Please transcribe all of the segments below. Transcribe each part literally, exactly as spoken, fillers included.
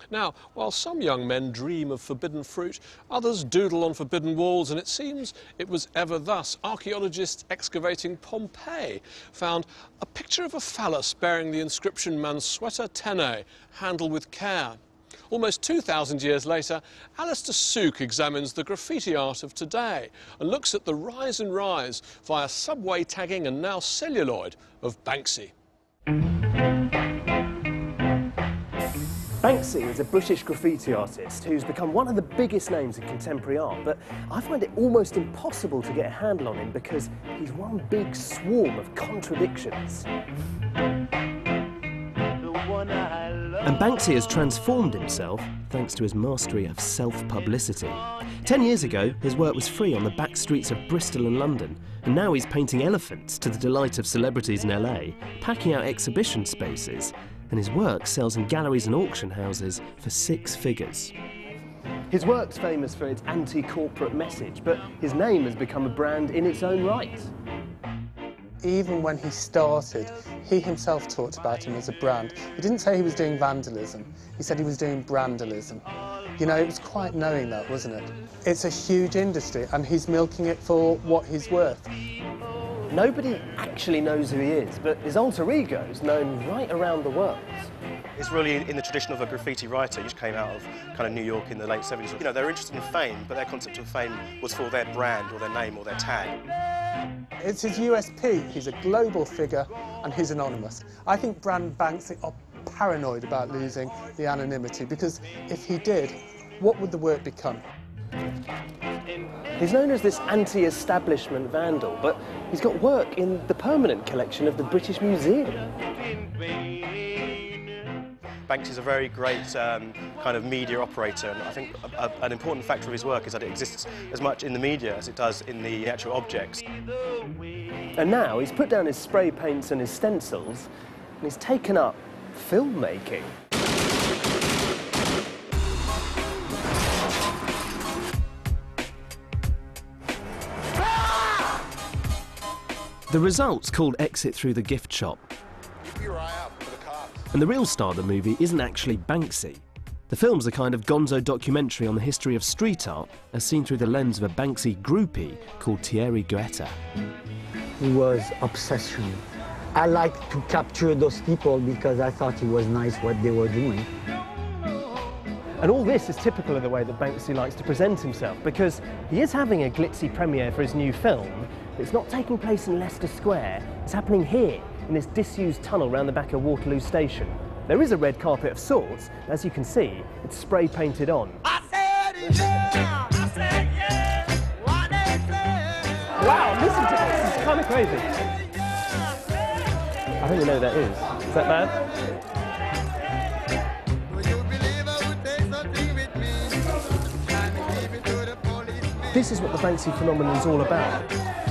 Now, while some young men dream of forbidden fruit, others doodle on forbidden walls, and it seems it was ever thus. Archaeologists excavating Pompeii found a picture of a phallus bearing the inscription Mansueta Tene, handle with care. Almost two thousand years later, Alistair Sook examines the graffiti art of today and looks at the rise and rise via subway tagging and now celluloid of Banksy. Banksy is a British graffiti artist who's become one of the biggest names in contemporary art, but I find it almost impossible to get a handle on him because he's one big swarm of contradictions. And Banksy has transformed himself thanks to his mastery of self-publicity. Ten years ago, his work was free on the back streets of Bristol and London, and now he's painting elephants to the delight of celebrities in L A, packing out exhibition spaces, and his work sells in galleries and auction houses for six figures. His work's famous for its anti-corporate message, but his name has become a brand in its own right. Even when he started, he himself talked about him as a brand. He didn't say he was doing vandalism, he said he was doing brandalism. You know, it was quite knowing that, wasn't it? It's a huge industry and he's milking it for what he's worth. Nobody actually knows who he is, but his alter ego is known right around the world. It's really in the tradition of a graffiti writer. He just came out of kind of New York in the late seventies. You know, they're interested in fame, but their concept of fame was for their brand or their name or their tag. It's his U S P. He's a global figure and he's anonymous. I think brand Banksy are paranoid about losing the anonymity because if he did, what would the work become? He's known as this anti-establishment vandal, but he's got work in the permanent collection of the British Museum. Banksy's a very great um, kind of media operator, and I think a, a, an important factor of his work is that it exists as much in the media as it does in the actual objects. And now he's put down his spray paints and his stencils, and he's taken up filmmaking. The result's called Exit Through the Gift Shop. Keep your eye out for the cops. And the real star of the movie isn't actually Banksy. The film's a kind of gonzo documentary on the history of street art, as seen through the lens of a Banksy groupie called Thierry Guetta. It was obsession. I liked to capture those people because I thought it was nice what they were doing. And all this is typical of the way that Banksy likes to present himself, because he is having a glitzy premiere for his new film. It's not taking place in Leicester Square, it's happening here, in this disused tunnel round the back of Waterloo Station. There is a red carpet of sorts, as you can see, it's spray painted on. I said yeah, I said yeah, what they said. Wow, listen to this, it's kind of crazy. I don't even know who that is. Is that bad? This is what the Banksy phenomenon is all about.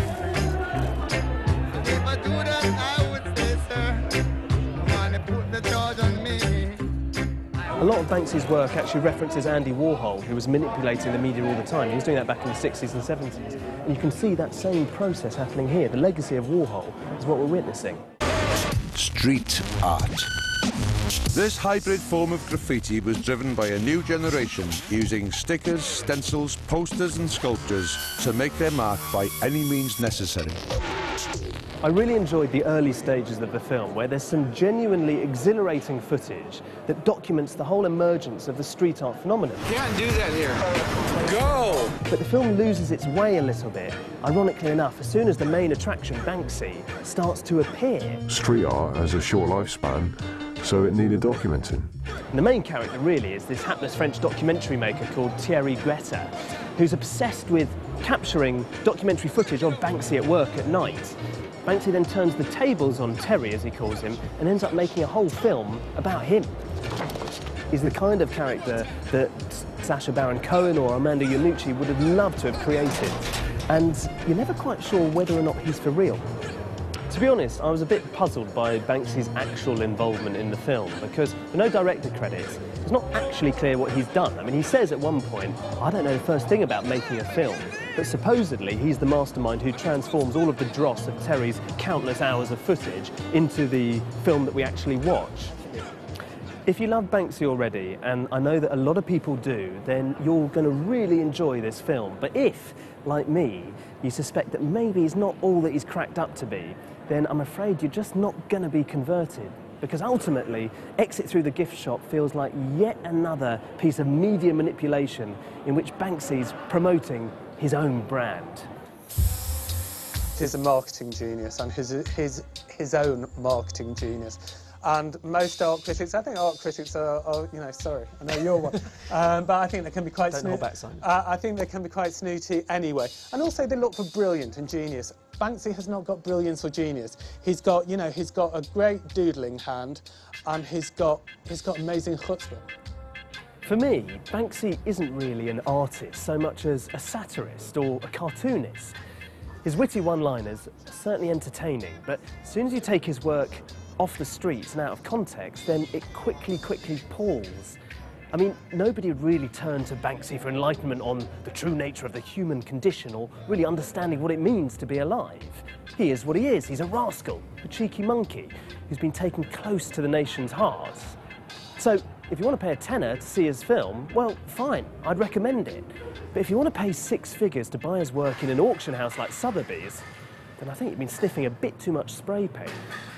A lot of Banksy's work actually references Andy Warhol, who was manipulating the media all the time. He was doing that back in the sixties and seventies. And you can see that same process happening here. The legacy of Warhol is what we're witnessing. Street art. This hybrid form of graffiti was driven by a new generation using stickers, stencils, posters and sculptures to make their mark by any means necessary. I really enjoyed the early stages of the film, where there's some genuinely exhilarating footage that documents the whole emergence of the street art phenomenon. Can't do that here. Go! But the film loses its way a little bit. Ironically enough, as soon as the main attraction, Banksy, starts to appear. Street art has a short lifespan, so it needed documenting. And the main character really is this hapless French documentary maker called Thierry Guetta, who's obsessed with capturing documentary footage of Banksy at work at night. Banksy then turns the tables on Terry, as he calls him, and ends up making a whole film about him. He's the kind of character that Sacha Baron Cohen or Armando Iannucci would have loved to have created. And you're never quite sure whether or not he's for real. To be honest, I was a bit puzzled by Banksy's actual involvement in the film, because with no director credits, it's not actually clear what he's done. I mean, he says at one point, I don't know the first thing about making a film, but supposedly he's the mastermind who transforms all of the dross of Terry's countless hours of footage into the film that we actually watch. If you love Banksy already, and I know that a lot of people do, then you're going to really enjoy this film. But if, like me, you suspect that maybe he's not all that he's cracked up to be, then I'm afraid you're just not going to be converted. Because ultimately, Exit Through the Gift Shop feels like yet another piece of media manipulation in which Banksy's promoting his own brand. He's a marketing genius, and his, his, his own marketing genius. And most art critics, I think art critics are, are you know, sorry, I know you're one, um, but I think they can be quite snooty. Uh, I think they can be quite snooty anyway. And also they look for brilliant and genius. Banksy has not got brilliance or genius. He's got, you know, he's got a great doodling hand, and he's got, he's got amazing chutzpah. For me, Banksy isn't really an artist so much as a satirist or a cartoonist. His witty one-liners are certainly entertaining, but as soon as you take his work off the streets and out of context, then it quickly, quickly palls. I mean, nobody would really turn to Banksy for enlightenment on the true nature of the human condition or really understanding what it means to be alive. He is what he is. He's a rascal, a cheeky monkey who's been taken close to the nation's heart. So, if you want to pay a tenner to see his film, well, fine, I'd recommend it. But if you want to pay six figures to buy his work in an auction house like Sotheby's, then I think you've been sniffing a bit too much spray paint.